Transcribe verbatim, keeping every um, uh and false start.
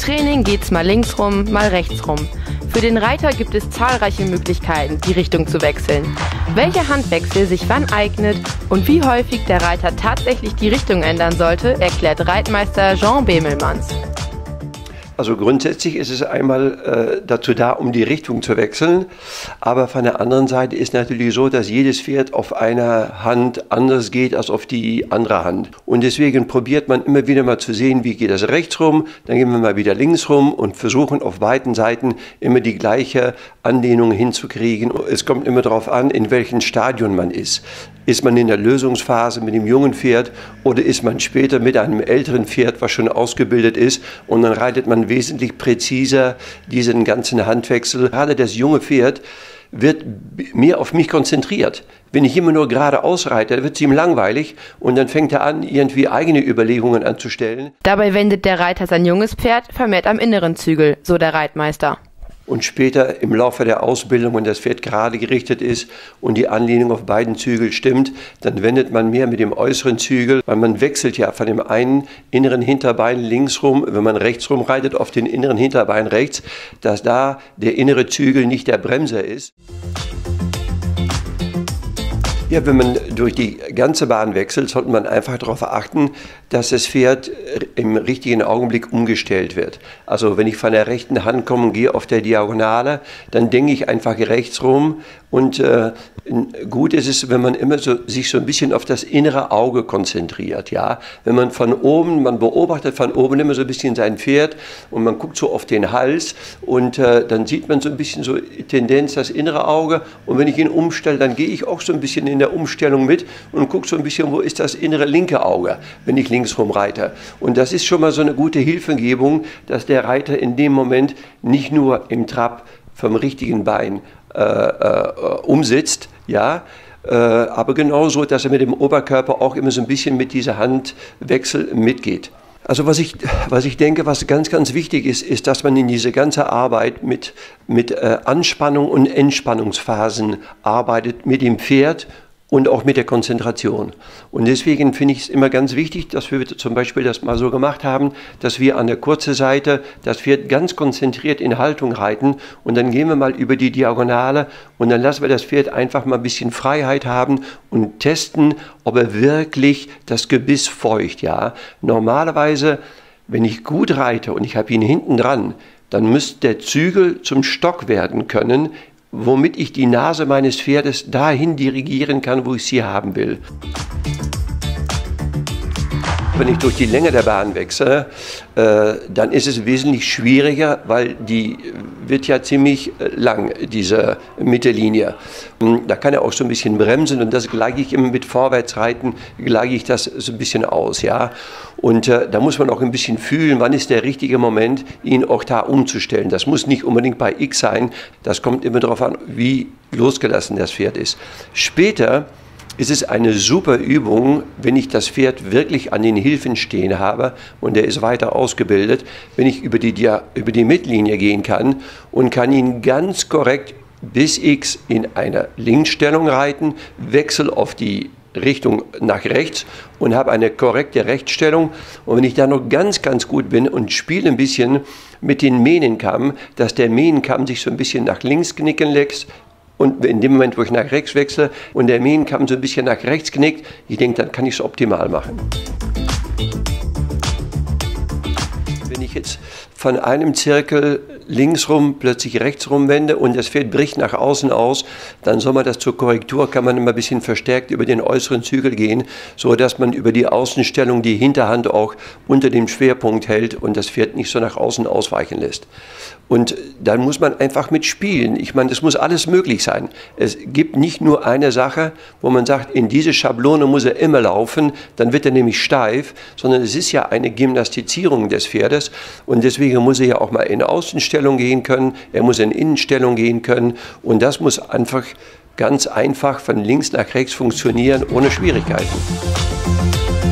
Training geht's mal links rum, mal rechts rum. Für den Reiter gibt es zahlreiche Möglichkeiten, die Richtung zu wechseln. Welcher Handwechsel sich wann eignet und wie häufig der Reiter tatsächlich die Richtung ändern sollte, erklärt Reitmeister Jean Bemelmans. Also grundsätzlich ist es einmal äh, dazu da, um die Richtung zu wechseln, aber von der anderen Seite ist natürlich so, dass jedes Pferd auf einer Hand anders geht als auf die andere Hand. Und deswegen probiert man immer wieder mal zu sehen, wie geht das rechts rum, dann gehen wir mal wieder links rum und versuchen auf beiden Seiten immer die gleiche Anlehnung hinzukriegen. Es kommt immer darauf an, in welchem Stadion man ist. Ist man in der Lösungsphase mit dem jungen Pferd oder ist man später mit einem älteren Pferd, was schon ausgebildet ist, und dann reitet man wesentlich präziser diesen ganzen Handwechsel. Gerade das junge Pferd wird mehr auf mich konzentriert. Wenn ich immer nur geradeaus reite, wird es ihm langweilig und dann fängt er an, irgendwie eigene Überlegungen anzustellen. Dabei wendet der Reiter sein junges Pferd vermehrt am inneren Zügel, so der Reitmeister. Und später im Laufe der Ausbildung, wenn das Pferd gerade gerichtet ist und die Anlehnung auf beiden Zügel stimmt, dann wendet man mehr mit dem äußeren Zügel, weil man wechselt ja von dem einen inneren Hinterbein links rum, wenn man rechts rum reitet, auf den inneren Hinterbein rechts, dass da der innere Zügel nicht der Bremser ist. Ja, wenn man durch die ganze Bahn wechselt, sollte man einfach darauf achten, dass das Pferd im richtigen Augenblick umgestellt wird. Also wenn ich von der rechten Hand komme und gehe auf der Diagonale, dann denke ich einfach rechts rum. Und äh, gut ist es, wenn man immer so, sich so ein bisschen auf das innere Auge konzentriert. Ja? Wenn man von oben, man beobachtet von oben immer so ein bisschen sein Pferd und man guckt so auf den Hals und äh, dann sieht man so ein bisschen so Tendenz das innere Auge. Und wenn ich ihn umstelle, dann gehe ich auch so ein bisschen in der Umstellung mit und gucke so ein bisschen, wo ist das innere linke Auge, wenn ich links rum reite. Und das ist schon mal so eine gute Hilfegebung, dass der Reiter in dem Moment nicht nur im Trab vom richtigen Bein äh, äh, umsitzt, ja, äh, aber genauso, dass er mit dem Oberkörper auch immer so ein bisschen mit dieser Handwechsel mitgeht. Also was ich, was ich denke, was ganz, ganz wichtig ist, ist, dass man in diese ganze Arbeit mit, mit äh, Anspannung und Entspannungsphasen arbeitet, mit dem Pferd und auch mit der Konzentration. Und deswegen finde ich es immer ganz wichtig, dass wir zum Beispiel das mal so gemacht haben, dass wir an der kurzen Seite das Pferd ganz konzentriert in Haltung reiten und dann gehen wir mal über die Diagonale und dann lassen wir das Pferd einfach mal ein bisschen Freiheit haben und testen, ob er wirklich das Gebiss feucht. Ja? Normalerweise, wenn ich gut reite und ich habe ihn hinten dran, dann müsste der Zügel zum Stock werden können, womit ich die Nase meines Pferdes dahin dirigieren kann, wo ich sie haben will. Wenn ich durch die Länge der Bahn wechsle, äh, dann ist es wesentlich schwieriger, weil die wird ja ziemlich lang, diese Mittellinie. Da kann er auch so ein bisschen bremsen und das gleiche ich immer mit Vorwärtsreiten, gleiche ich das so ein bisschen aus. Ja? Und äh, da muss man auch ein bisschen fühlen, wann ist der richtige Moment, ihn auch da umzustellen. Das muss nicht unbedingt bei X sein, das kommt immer darauf an, wie losgelassen das Pferd ist. Später ist es eine super Übung, wenn ich das Pferd wirklich an den Hilfen stehen habe und er ist weiter ausgebildet, wenn ich über die, über die Mittellinie gehen kann und kann ihn ganz korrekt bis X in einer Linksstellung reiten, wechsle auf die Richtung nach rechts und habe eine korrekte Rechtsstellung. Und wenn ich da noch ganz, ganz gut bin und spiele ein bisschen mit den Mähnenkamm, dass der Mähnenkamm sich so ein bisschen nach links knicken lässt, und in dem Moment, wo ich nach rechts wechsle und der Mähnenkamm so ein bisschen nach rechts knickt, ich denke, dann kann ich es optimal machen. Wenn ich jetzt von einem Zirkel links rum plötzlich rechts rum wende und das Pferd bricht nach außen aus, dann soll man das zur Korrektur, kann man immer ein bisschen verstärkt über den äußeren Zügel gehen, so dass man über die Außenstellung die Hinterhand auch unter dem Schwerpunkt hält und das Pferd nicht so nach außen ausweichen lässt. Und dann muss man einfach mitspielen. Ich meine, das muss alles möglich sein. Es gibt nicht nur eine Sache, wo man sagt, in diese Schablone muss er immer laufen, dann wird er nämlich steif, sondern es ist ja eine Gymnastizierung des Pferdes und deswegen muss er ja auch mal in Außenstellung gehen können, er muss in Innenstellung gehen können und das muss einfach ganz einfach von links nach rechts funktionieren, ohne Schwierigkeiten.